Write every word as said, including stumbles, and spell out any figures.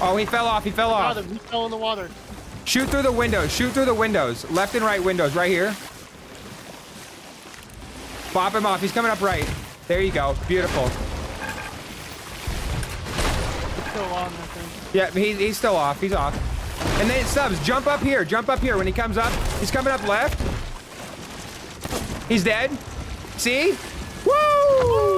Oh, he fell off. He fell off. He fell in the water. Shoot through the windows. Shoot through the windows. Left and right windows. Right here. Pop him off. He's coming up right. There you go. Beautiful. He's still on, I think. Yeah, he, he's still off. He's off. And then Stubbs, jump up here. Jump up here. When he comes up, he's coming up left. He's dead. See? Woo!